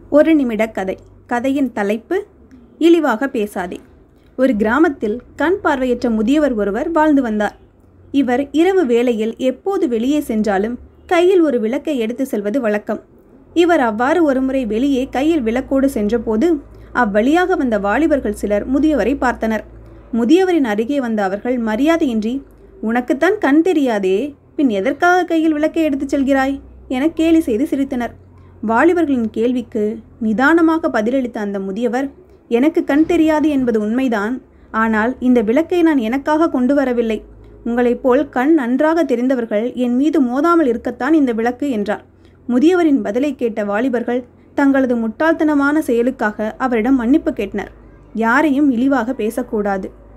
ஒரு நிமிட கதை. கதையின் தலைப்பு இழிவாக பேசாதே. ஒரு கிராமத்தில் கண் பார்வையற்ற முதியவர் ஒருவர் வாழ்ந்து வந்தார். இவர் இரவு வேளையில் எப்போது வெளியே சென்றாலும் கையில் ஒரு விளக்கை எடுத்து செல்வது வழக்கம். இவர் அவ்வாறு ஒருமுறை வெளியே கையில் விளக்கோடு சென்றபோது அவ்வழியாக வந்த வாலிபர்கள் சிலர் முதியவரை பார்த்தனர். முதியவரின் அருகே வந்த அவர்கள் மரியாதையின்றி, "உனக்குத்தான் கண் தெரியாதே, பின் எதற்காக கையில் விளக்கை எடுத்துச் செல்கிறாய்?" என கேலி செய்து சிரித்தனர். வாலிபர்களின் கேள்விக்கு நிதானமாக பதிலளித்த அந்த முதியவர், "எனக்கு கண் தெரியாது என்பது உண்மைதான். ஆனால் இந்த விளக்கை நான் எனக்காக கொண்டு வரவில்லை. உங்களைப் போல் கண் நன்றாக தெரிந்தவர்கள் என் மீது மோதாமல் இருக்கத்தான் இந்த விளக்கு" என்றார். முதியவரின் பதிலை கேட்ட வாலிபர்கள் தங்களது முட்டாள்தனமான செயலுக்காக அவரிடம் மன்னிப்பு கேட்டனர். யாரையும் இழிவாக பேசக்கூடாது.